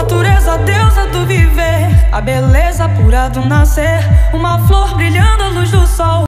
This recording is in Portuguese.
natureza, deusa do viver, a beleza pura do nascer, uma flor brilhando à luz do sol.